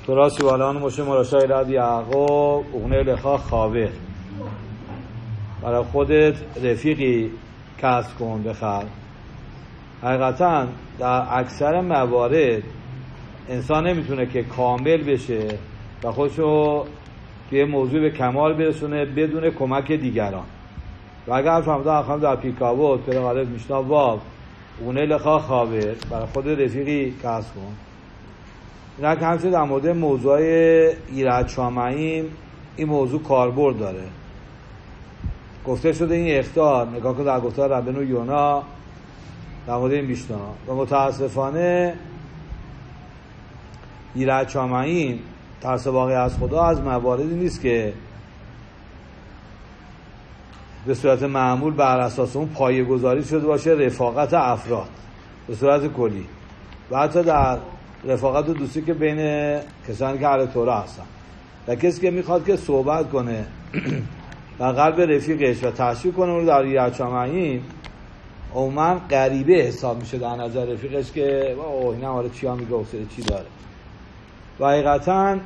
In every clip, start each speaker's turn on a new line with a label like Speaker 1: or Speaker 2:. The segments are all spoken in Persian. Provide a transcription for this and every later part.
Speaker 1: تورا سیوالان موشه مراشای رد یعقوب اغنه لخا خاوه. برای خودت رفیقی کسب کن بخر. حقیقتا در اکثر موارد انسان نمیتونه که کامل بشه و خودشو توی موضوع به کمال برسونه بدون کمک دیگران. و اگر فهمده اخوام در پیکاوت پر غالب میشنا واب اغنه لخا خاوه برای خود رفیقی کسب کن. اینا که همچنین در مورد موضوع ایراد شامعیم این موضوع کاربرد داره. گفته شده این اخطار نگاه کن در گفتار ربنو یونا در مورد این میشنا و متاسفانه ایراد شامعیم ترس واقعی از خدا از مواردی نیست که به صورت معمول بر اساس اون پایه گذاری شده باشه رفاقت افراد به صورت کلی و حتی در رفاقت و دوستی که بین کسانی که اهل تورا هستن و کسی که میخواد که صحبت کنه در قلب رفیقش و تشویق کنه اون رو در ایراد شامعیم عموما غریبه حساب میشه در نظر رفیقش که اوه این آره چی ها میگه حوصله چی داره. و حقیقتا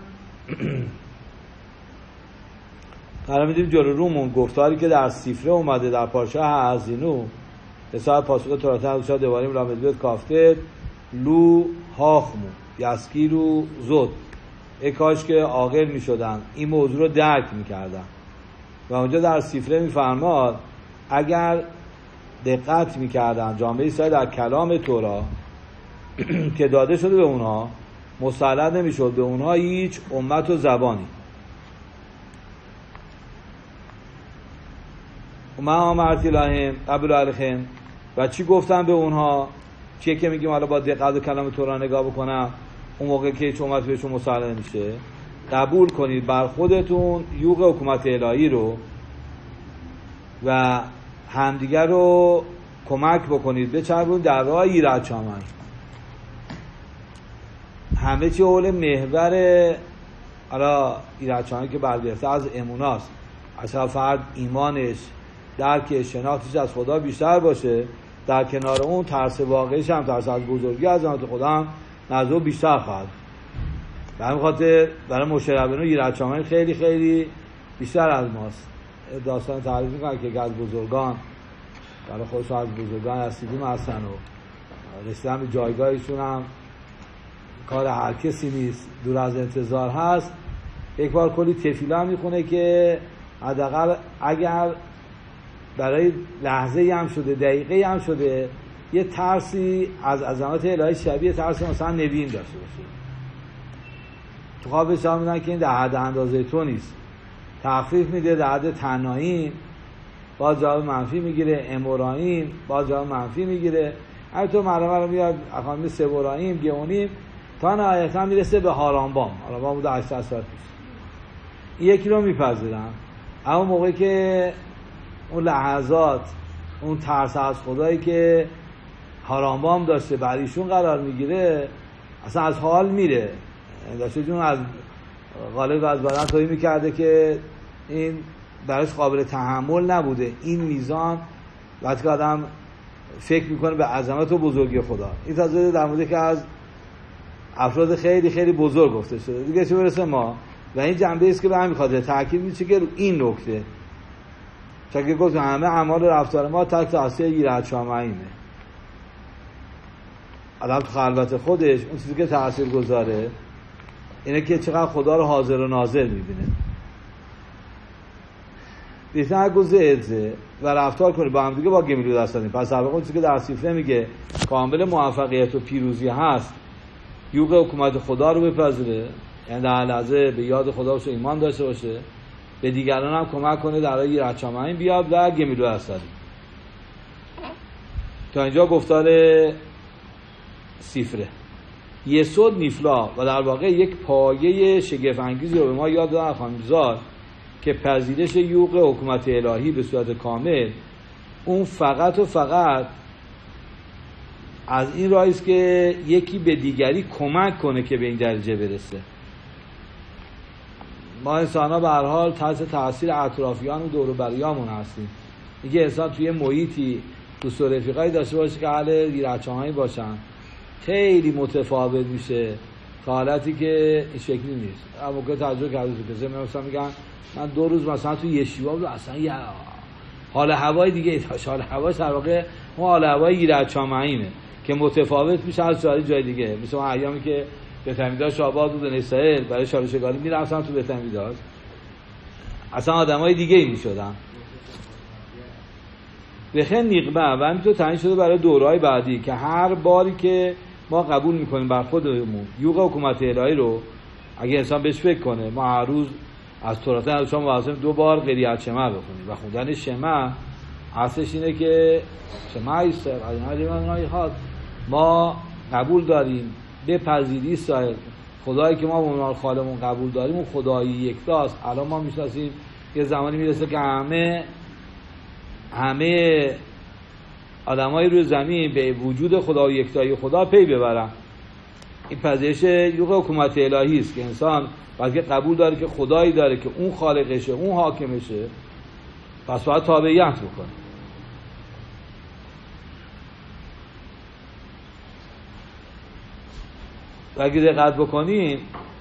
Speaker 1: قرار میدیم جلو رومون گفتاری که در سفره اومده در پارشا هزینو حساب پاسخ توراتن روشا دواریم رامدبیت کافته لو هاخمو یسکیرو زود ای کاش که عاقل میشدن این موضوع رو درک میکردن. و اونجا در سفره میفرماد اگر دقت میکردن جامعه اسرائیل در کلام تورا که داده شده به اونها مسلط نمیشد به اونها هیچ امت و زبانی. ما آمرتی لهم قبل علیهم و چی گفتن به اونها؟ چیه که میگیم حالا با دقت و کلام تورا نگاه بکنم اون موقع که هیچ امت بهشون مسلط نمیشه قبول کنید بر خودتون یوغ حکومت الهی رو و همدیگر رو کمک بکنید بچربونید در راه ایراد شامعیم. همه چی حول محور حالا ایراد شامعیم که برگرفته از اموناست، اصلا فرد ایمانش درک شناختش از خدا بیشتر باشه، در کنار اون ترس واقعیش هم ترس از بزرگی از ذات خدا هم نزدیک بیشتر خواهد. به همین خاطر برای مشربینو ایراد شامعیم خیلی خیلی بیشتر از ماست. داستان تعریف میکنن که از بزرگان برای خودشون از بزرگان رسیدیم هستن و رسیدن به جایگاهشون هم کار هر کسی نیست، دور از انتظار هست. یک بار کلی تفیلا میخونه که حداقل اگر برای لحظه هم شده دقیقه هم شده یه ترسی از عظمت الهی شبیه ترس مثلا نبیین داشته باشه. تو خوابش هم میدن که این در حد اندازه تو نیست، تخفیف میده در حد تنهاییم باز جواب منفی میگیره، اموراییم باز جواب منفی میگیره، همینطور مرمه رو میاد اخوامی سبوراییم گیونیم تا نهایتا میرسه به هارانبام. هارانبام بوده 800 سال پیش. یکی رو میپذیرن اما موقعی که اون لحظات اون ترس از خدایی که هارانبام داشته بر ایشون قرار میگیره اصلا از حال میره. داشته جون از غالب از بدن تویی میکرده که این براش قابل تحمل نبوده این میزان وقتی که آدم فکر میکنه به عظمت و بزرگی خدا. این تازه در مورد که از افراد خیلی خیلی بزرگ گفته شده دیگه چه برسه ما. و این جنبه است که به همین خاطر تاکید میشه که این نکته چون که گفت همه اعمال رفتار ما تحت تاثیر ایراد شامعیمه. آدم تو خلوت خودش اون چیزی که تاثیر گذاره اینه که چقدر خدا رو حاضر و ناظر میبینه. بهتر گذره و رفتار کنه با هم دیگه با گمیلو دستانیم. پس در واقع اون چیزی که در سفره میگه کامل موفقیت و پیروزی هست یوغ حکومت خدا رو بپذیره، یعنی در لحظه به یاد خدا و ایمان داشته باشه، به دیگران هم کمک کنه در راه ایراد شامعیم بیاد و گمیلو دستانیم. تا اینجا گفتار سفره یسود نیفلا و در واقع یک پایه شگفت انگیزی رو به ما یاد دادن خانمزار که پذیرش یوغ حکومت الهی به صورت کامل اون فقط و فقط از این راهی است که یکی به دیگری کمک کنه که به این درجه برسه. ما انسان‌ها به هر حال تحت تاثیر اطرافیان و دور و بریامون هستیم. دیگه انسان توی محیطی دوست و رفیقایی داشته باشه که اهل ایراد شامعیم باشن خیلی متفاوت میشه حالتی که این شکلی نیست. اما که تجربه کرده کسی مثلا میگن من 2 روز مثلا تو یشیوا بود اصلا یه حال هوای دیگه داشت. حال هوا در واقع اون حال هوای ایرچامعیمه که متفاوت میشه از جای دیگه. مثل اون ایامی که بتمیداش آباد بود اسرائیل برای شالشگاری میرفتن تو بتمیداش اصلا آدمای دیگه ای میشدن. بخن نیقبه و همینطور تعیین شده برای دورهای بعدی که هر باری که ما قبول میکنیم بر خودمون یوغ حکومت الهی رو، اگه انسان بهش فکر کنه، ما هر روز از تورات نبوشان موازم 2 بار قریت شمع بخونیم و خوندن شمع اصلش اینه که شمع ایستر ما قبول داریم بپذیری سایر خدایی که ما به عنوان خالقمون قبول داریم اون خدایی یکتاست. الان ما میشناسیم یه زمانی میرسه که همه آدمای روی زمین به وجود خدای یکتایی خدا پی ببرن. این پذیرش یوغ حکومت الهی است که انسان بلکه قبول داره که خدایی داره که اون خالقشه، اون حاکمشه، پس باید تابعیت بکنه. و اگه دقت بکنیم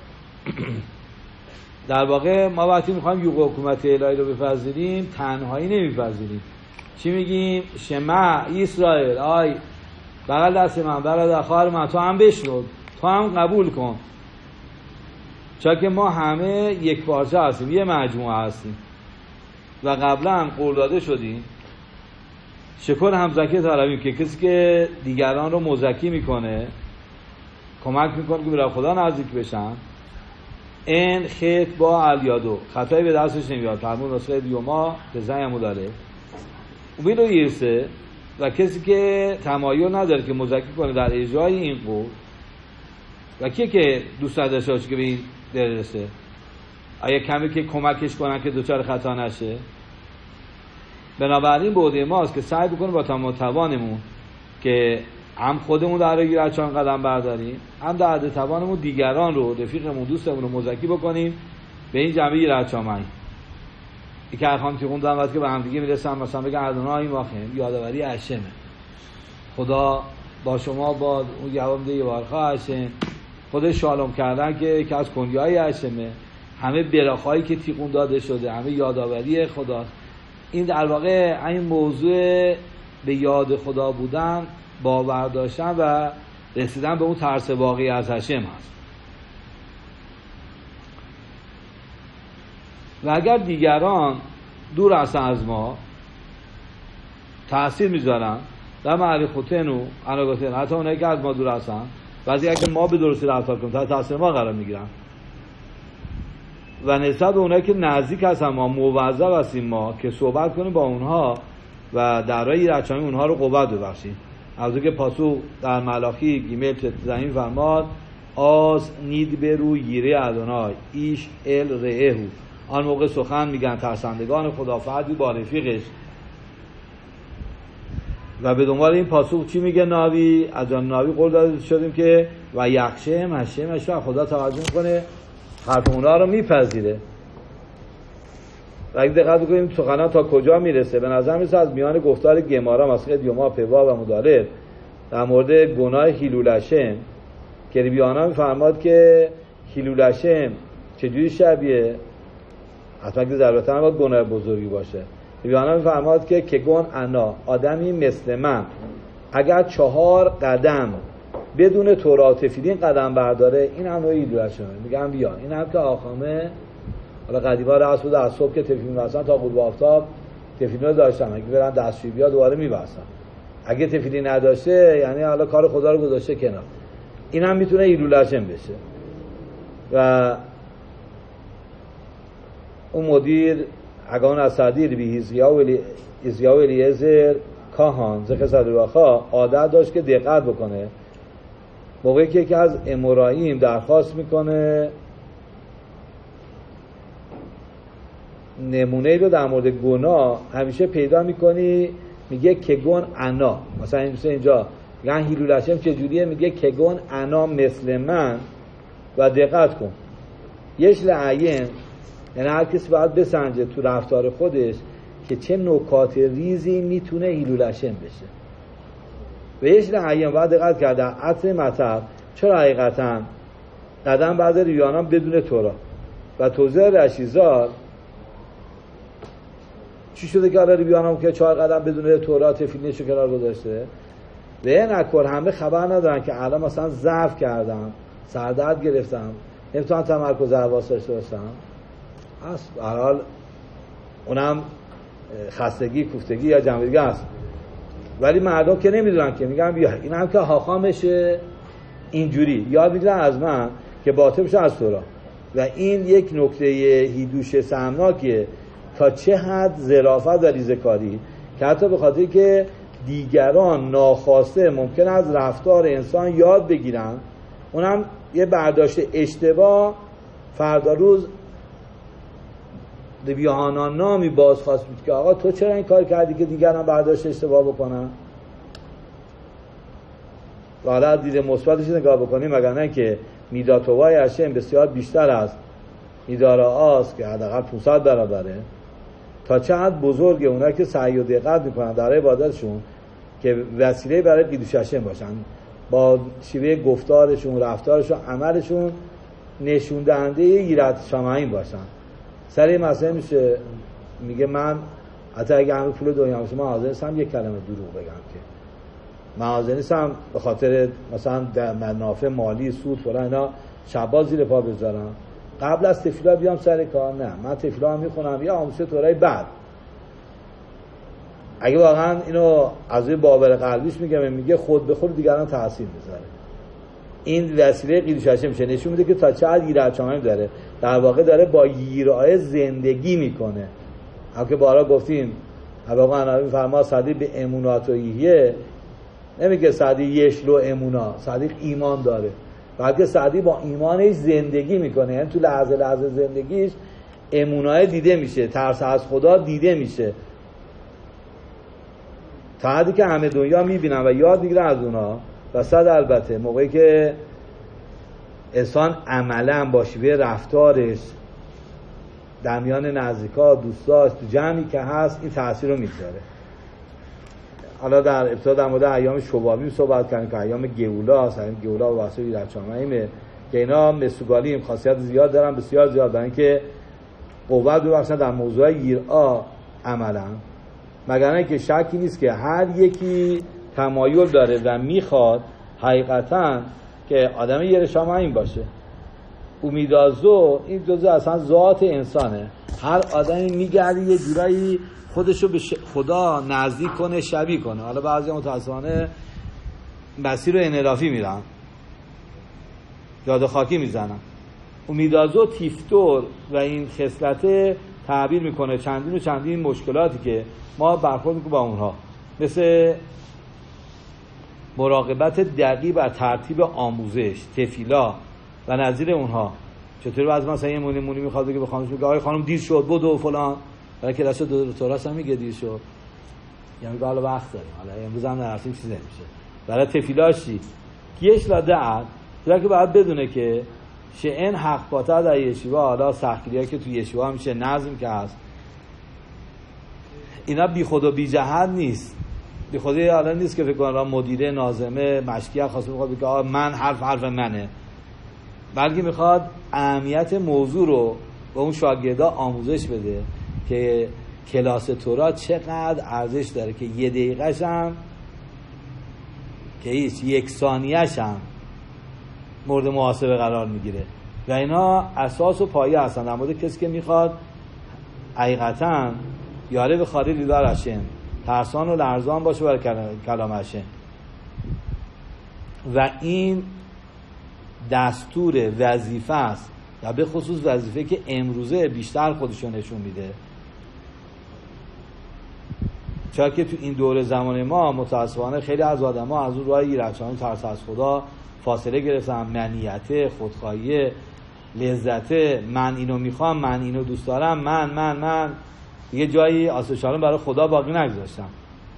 Speaker 1: در واقع ما وقتی میخوایم یوغ حکومت الهی رو بپذیریم تنهایی نمیپذیریم. چی میگیم؟ شمع اسرائیل، آی بغل دست من، برادر خواهر من، تو هم بشنو، تو هم قبول کن. چون که ما همه یک پارچه هستیم، یه مجموعه هستیم و قبلا قول داده شدیم شکر همزکی طلبیم که کسی که دیگران رو مزکی میکنه، کمک میکنه که برای خدا نزدیک بشن، این خط با الیادو خطایی به دستش نمیاد. فرمون نسخه دیوما که زنیمو داره اون رو یرسه و کسی که تمایل نداره که مزکی کنه در اجرای این قول و که دوست داشته باشه که به این درسه، آیا کمی که کمکش کنن که دوچار خطا نشه. بنابراین به عهده ماست که سعی بکنیم با تمام توانمون که هم خودمون در ایرچان قدم برداریم، هم در حد توانمون دیگران رو، رفیقمون، دوستمون رو مزکی بکنیم به این جنبه ایرچامعی. این که ارخام تیغوندن وقتی که به هم دیگه میرسن مثلا بگن ادونای ماخیم یادآوری هشمه، خدا با شما با اون جواب ده یوارخا هشم، خود شالوم کردن که از کنیای هشمه، همه براخایی که تیغون داده شده همه یادآوری خداست. این در واقع این موضوع به یاد خدا بودن، باور داشتن و رسیدن به اون ترس واقعی از هشم هست. و اگر دیگران دور هستن از ما تأثیر میذارن در معرفتن و اناگاتن، حتی اونایی که از ما دور هستن بعضی اگه ما به درستی رفتار کنیم تا تأثیر ما قرار میگیرن و نسبت به اونایی که نزدیک هستن ما موظف هستیم ما که صحبت کنیم با اونها و در راه ایرچامی اونها رو قوت ببخشیم. از اون که پاسو در ملاخی گیمل زمین فرماد آز نید برو ییره ادونای ایش ال رههو، آن موقع سخن میگن ترسندگان خدا فردی با رفیقش. و به دنبال این پاسخ چی میگه ناوی؟ از آن ناوی قول داده شدیم که و یخشم هشمش و خدا توجه کنه حرف اونا رو میپذیره. و اگه دقت بکنیم سخنان تا کجا میرسه، به نظر میسه از میان گفتار گمارا مسخه دیوما پوا و مدارد در مورد گناه هیلولشم که ریبیانا میفرماد که هیلولشم چجوری شبیه، حتما که ضرورتا هم باید گناه بزرگی باشه. ریبیانا میفرماد که کگون انا آدمی مثل من اگر 4 قدم بدون تورات تفیلین قدم برداره این هم نوعی هیلولشمه. میگم بیا این هم که آخامه، حالا قدیما رأس بود از صبح که تفیلین می‌بستن تا غروب آفتاب تفیلین رو داشتن، اگه برن دستشویی بیا دوباره می‌بستن. اگه تفیلین نداشته یعنی حالا کار خدا رو گذاشته کنار. این هم میتونه هیلولشم بشه. و اون مدیر اگان اسدیر بی هیزیا و الیعزر کاهان ذکر صدرواخا عادت داشت که دقت بکنه موقعی که یکی از اموراییم درخواست میکنه نمونه رو در مورد گناه همیشه پیدا میکنی میگه کگون انا، مثلا اینجا میگن هیلولشم چجوریه، میگه کگون انا مثل من. و دقت کن یش لعین، یعنی هر کسی باید بسنجه تو رفتار خودش که چه نکات ریزی میتونه هیلولشم بشه. و یش لعین باید دقت کرده عطر مطب چرا حقیقتا قدم برداره یونان بدون تورات. و توضیح رشیدزاد چی شده که آره بیانم که 4 قدم بدون تورات فیلمشو کنار گذاشته؟ به نکر همه خبر ندارن که الان مثلا ضعف کردم، سردرد گرفتم، نمیتونم تمرکز حواس داشته باشم. به هر حال اونم خستگی، کوفتگی یا جنبگی است. ولی مردم که نمیدونن، که میگن بیا این هم که حاخامشه اینجوری یاد میگیرن از من که باطل بشه از تورات. و این یک نکته هیدوش سهمناکه تا چه حد ظرافت و ریزه‌کاری، که حتی به خاطر که دیگران ناخواسته ممکن از رفتار انسان یاد بگیرن، اونم یه برداشت اشتباه فردا روز بیاهانان نامی بازخواست بود که آقا تو چرا این کار کردی که دیگران برداشت اشتباه بکنن. و حالا از دید مثبتش نگاه بکنیم، مگر نه که میداتوای هشم بسیار بیشتر از میدار آس که حداقل 500 برابره، تا چه حد بزرگه اونایی که سعی و دقت میکنن در عبادتشون که وسیله برای قیدوش هشم باشن، با شیوه گفتارشون، رفتارشون، عملشون نشون دهنده یرات شمعین باشن. سر این مسئله میشه میگه من حتی اگه همه پول دنیا باشه من حاضر نیستم یک کلمه دروغ بگم، که من حاضر نیستم به خاطر مثلا منافع مالی، سود فلان اینا شبا زیر پا بذارم. قبل از تفیلا بیام سر کار، نه من تفیلا هم میخونم یا آموزش تورای بعد. اگه واقعا اینو از روی باور قلبیش میگه خود به خود دیگران تاثیر میذاره. این وسیله قیدوش هشم میشه، نشون میده که تا چه حد یرات شمعین داره، در واقع داره با یرای زندگی میکنه. هم که بارها گفتیم واقعا نبی فرما صدیق به امونات و ایهیه، نمیگه صدیق یشلو امونا، صدیق ایمان داره، بلکه صدیق با ایمانش زندگی میکنه. یعنی تو لحظه لحظه زندگیش امونای دیده میشه، ترس از خدا دیده میشه، تا حدی که همه دنیا میبینن و یاد میگیرن از اونا. و صد البته موقعی که انسان عملا با شیوه رفتارش در میان نزدیکا، دوستاش، تو جمعی که هست این تأثیر رو میگذاره. حالا در ابتدا در مورد ایام شبابیم صحبت کردیم که ایام گئولا هست. ایام گئولا و واسه یرات شمعینه که اینا مسوگالیم خاصیت زیاد دارن، بسیار زیاد، برای اینکه قوت ببخشن در موضوع یرا عملا. مگر اینکه شکی نیست که هر یکی تمایل داره و میخواد حقیقتا که آدم یرا شمعین باشه. امیدازو این جزء اصلا ذات انسانه. هر آدمی میگرده یه جورایی خودشو به خدا نزدیک کنه، شبیه کنه. حالا بعضی متاسفانه مسیر رو انحرافی میرن، یاد خاکی میزنن. امیدازو تیفتور و این خصلت تعبیر میکنه چندین و چندین مشکلاتی که ما برخورد میکنیم با اونها، مثل مراقبت دقیق بر ترتیب آموزش، تفیلا و نظیر اونها. چطوری بعضی مثلا یه مونی میخواد بگه به خانمش میگه آقای خانم دیر شد بدو فلان، برای که داشت دکتراش هم میگه دیر شد، یعنی میگه حالا وقت داریم، حالا امروز هم نرفتیم چیزی نمیشه. برای تفیلاش چی؟ کیش لا دعت، که باید بدونه که شئن حق باتا در یشیوا، حالا سختگیری‌ها که تو یشیوا میشه، نظم که هست، اینا بی خود و بی جهت نیست. بی خودی حالا نیست که فکر کنم مدیره، ناظمه، مشکیه خواسته میخواد بگه آقا من حرف منه، بلکه میخواد اهمیت موضوع رو به اون شاگردا آموزش بده که کلاس تورات چقدر ارزش داره، که یه دقیقه‌ش هم که هیچ، یک ثانیه‌ش هم مورد محاسبه قرار میگیره. و اینا اساس و پایه هستن در مورد کسی که میخواد حقیقتاً یاره به خالی دیدار هشم، ترسان و لرزان باشه برای کلام هشم. و این دستور وظیفه است، و به خصوص وظیفه که امروزه بیشتر خودشون نشون میده. چرا که تو این دور زمان ما متاسفانه خیلی از آدم‌ها از اون راه یرات ترس از خدا فاصله گرفتن. منیت، خودخواهی، لذت، من اینو میخوام، من اینو دوست دارم، من یه جایی آسوشالون برای خدا باقی نگذاشتم.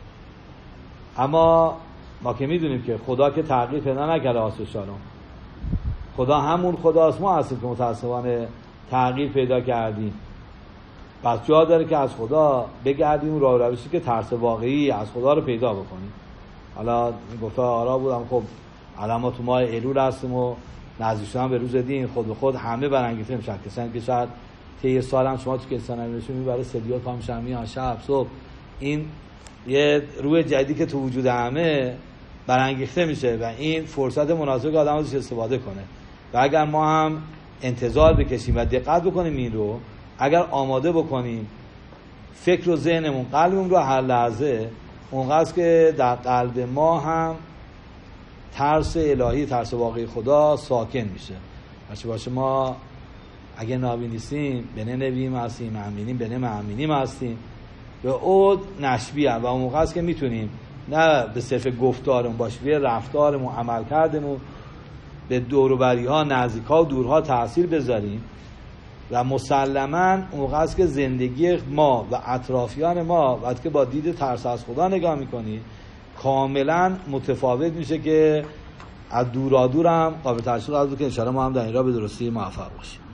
Speaker 1: اما ما که میدونیم که خدا که تغییر پیدا نکرده، آسوشالون خدا همون خداست، ما هستیم که متاسفانه تغییر پیدا کردیم. پس جا داره که از خدا بگردیم، راه روشی که ترس واقعی از خدا رو پیدا بکنیم. حالا این گفته آرا بودم، خب الان ما تو ماه ایلول هستیم و نزدیک شدن به روز دین خود به خود همه برانگیخته میشن. کسانی که شاید طی سال هم شما تو کلیسا نمی‌بینید برای سلیات پا میشن میان شب صبح، این یه روح جدیدی که تو وجود همه برانگیخته میشه و این فرصت مناسب که آدم ازش استفاده کنه. و اگر ما هم انتظار بکشیم و دقت بکنیم این رو، اگر آماده بکنیم فکر و ذهنمون قلبمون رو هر لحظه، اونقدر که در قلب ما هم ترس الهی، ترس واقعی خدا ساکن میشه. باشه ما اگه نابی نیستیم بنه نبیم هستیم، مؤمنیم بنه مؤمنیم هستیم، به عود نشبیه و اون موقع است که میتونیم نه به صرف گفتارمون باشه، به رفتارمون، عمل کردمون به دور و بری ها، نزدیک ها و دورها تأثیر بذاریم و مسلماً اون موقع است که زندگی ما و اطرافیان ما وقتی که با دید ترس از خدا نگاه میکنی کاملاً متفاوت میشه که از دورا دور هم قابل تشخیص قرار بده که ان شاءالله ما هم در این راه به درستی موفق باشیم.